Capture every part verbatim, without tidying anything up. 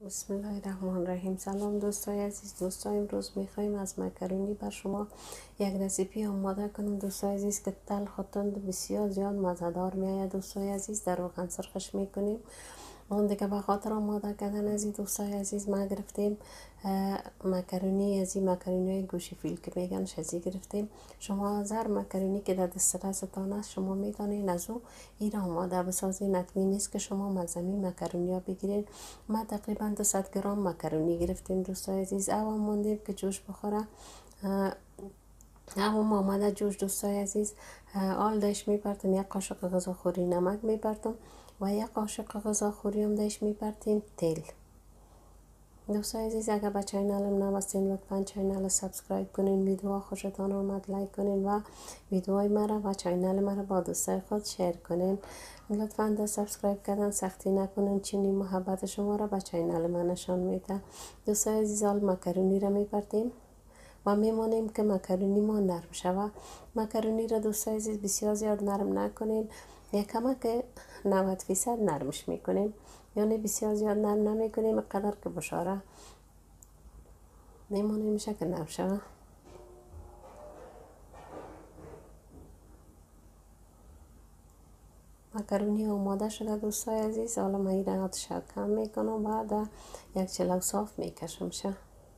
بسم الله الرحمن الرحیم. سلام دوستای عزیز. دوستای امروز میخوایم از مکرونی بر شما یک رسیپی آماده کنیم دوستای عزیز که تلخ و تند بسیار زیاد مزه‌دار میآید. دوستای عزیز در روغن سرخش میکنیم. اون دیگه به خاطر آماده کردن از این دوستای عزیز ما گرفتیم مکرونی از این مکرونی گوشی فیل که میگنش از این گرفتیم. شما از هر مکرونی که در دسترستان است شما میتونید از او این آماده بسازین. حتمی نیست که شما مزمی مکرونی ها بگیرین. ما تقریبا دویست گرم مکرونی گرفتیم دوستای عزیز. او موندیم که جوش بخوره. او آماده جوش دوستای عزیز. آل دش میپرتم یک قاشق غذاخوری نمک میپرتم و یک قاشق غذاخوری هم دش میپرتیم تیل. دوستای عزیز اگر به چینلم نوستین لطفا چینل سابسکرایب کنین. ویدیو خوشتان آمد لایک کنین و ویدیوهای مرا و چینل مرا با دوستای خود شیر کنین. لطفا در سابسکرایب کردن سختی نکنین. چنین محبت شما را به چینل من نشان میده. دوستای عزیز آل مکرونی را میپرتیم و میمانیم که مکرونی ما نرم شود. مکرونی را دوستای عزیز بسیار زیاد نرم نکنین. یک کمک نود فیصد نرمش میکنیم، یعنی بسیار زیاد نرم نمیکنیم، قدر که بشاره میمونیم میشه که نرم شود. مکرونی آماده شده دوستای عزیز. حالا من این را آتش کم میکنم و در یک چلو صاف میکشم شه.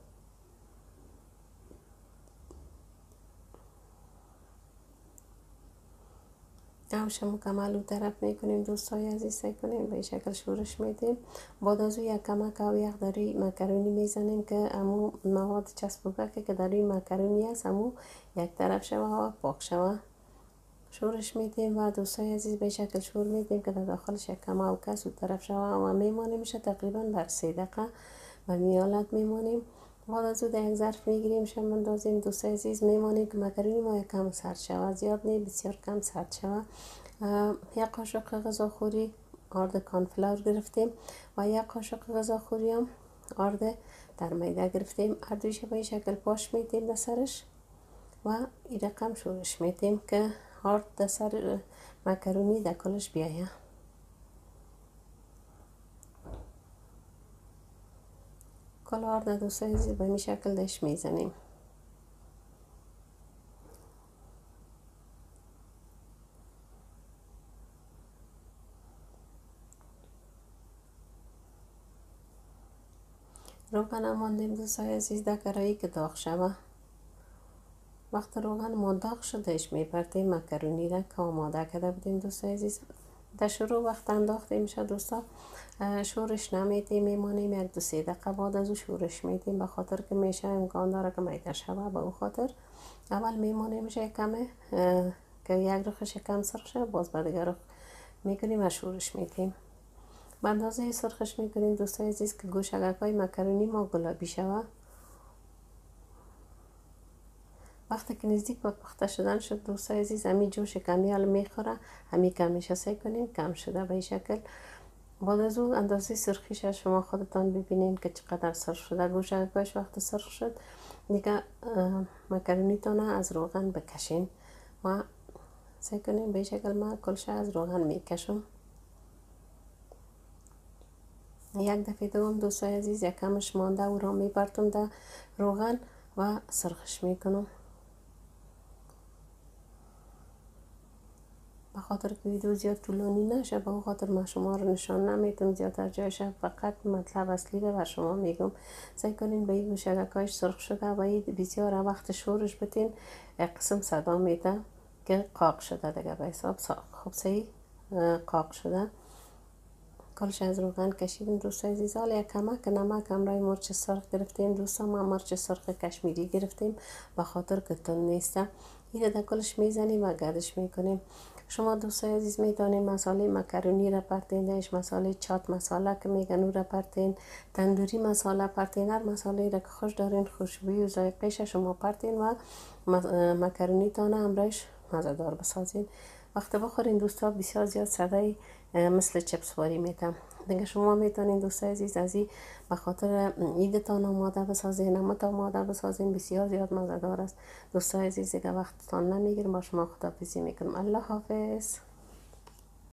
آبش مکمل او طرف میکنیم دوستای عزیز. سعی کنیم به این شکل شورش میدیم. بعد از او یک کمک او یک داری مکرونی میزنیم که امو مواد چسبوگه که در این مکرونی است امو یک طرف شوه و پاک شوه. شورش میدیم و دوستای عزیز به شکل شور میدیم که در داخلش یک کم او کس او طرف شوه و میمانیم میشه تقریبا بر سه دقیقه و میالت میمانیم. بعد از او در یک ظرف میگیریم شم اندازیم دوستای عزیز. میمانیم که مکرونی ما یک کم سرد شوه، زیاد نه بسیار کم سرد شوه. یک قاشق غذاخوری آرد کانفلاور گرفتیم و یک قاشق غذاخوری هم آرد در میده گرفتیم. هر دویش به این شکل پاش میدیم در سرش و این رقم شورش میدیم که آرد در سر مکرونی در کلش بیایه. کل آرد دوستای عزیز به این شکل دش میزنیم. روغن ماندیم دوستای عزیز در کراهی که داغ شوه. وقت روغن ما داغ شدهش میپرتیم مکرونی را که آماده کرده بودیم دوستای عزیز. در شروع وقت انداخته میشه دوستا شورش نمیدیم، میمانیم یک دو سه دقیقه بعد از او شورش میدیم به خاطر که میشه امکان داره که میده شوه. به او خاطر اول میمانیم میشه کمه که یک رخش کم سرخ شه، باز بعد دیگر رخ میکنیم و شورش میدیم. به اندازه سرخش میکنیم دوستای عزیز که گوشگکای مکرونی ما گلابی شوه. وقتی که نزدیک به پخته شدن شد دوستای عزیز همین جوش کمی حال میخوره، همین کمیش سعی کنین کم شده به این شکل. بعد از او اندازه سرخیش شما خودتان ببینین که چقدر سرخ شده. گوشگکایش وقت سرخ شد دیگه مکرونی تانه از روغن بکشین و سعی کنین به این شکل. من کلش از روغن میکشم. یک دفعه دوم دوستای عزیز یک کمش مانده او را میبرتم در روغن و سرخش میکنم. به خاطر که ویدیو زیاد طولانی نشه به خاطر ما شما رو نشان نمیتونم زیادتر جایش، فقط مطلب اصلی رو بر شما میگم. سعی کنین به این گوشگکایش سرخ شده و این بسیار وقت شورش بتین یک قسم صدا میده که قاق شده دیگه به حساب خوب صحیح قاق شده. کلش از روغن کشیدیم دوستای عزیز. حالا یک کمک نمک همراه مرچ سرخ گرفتیم دوستا. ما مرچ سرخ کشمیری گرفتیم به خاطر که تند نیسته. این در کلش میزنیم و گردش میکنیم. شما دوستای عزیز میتونین مساله مکرونی را پرتین دهش، مساله چات مساله که میگن او را پرتین، تندوری مساله پرتین، هر مساله را که خوش دارین خوشبوی و ذائقهش شما پرتین و مکرونی تانه همراهش مزه‌دار بسازین. وقتی بخورین دوستا بسیار زیاد صدای مثل چپس واری میتم دیگه. شما میتونین دوستای عزیز از این به خاطر ایدتان آماده بسازین، نمت آماده بسازین، بسیار زیاد مزه‌دار است دوستای عزیز. دیگه وقتتان نمیگیرم، با شما خداحافظی میکنم. الله حافظ.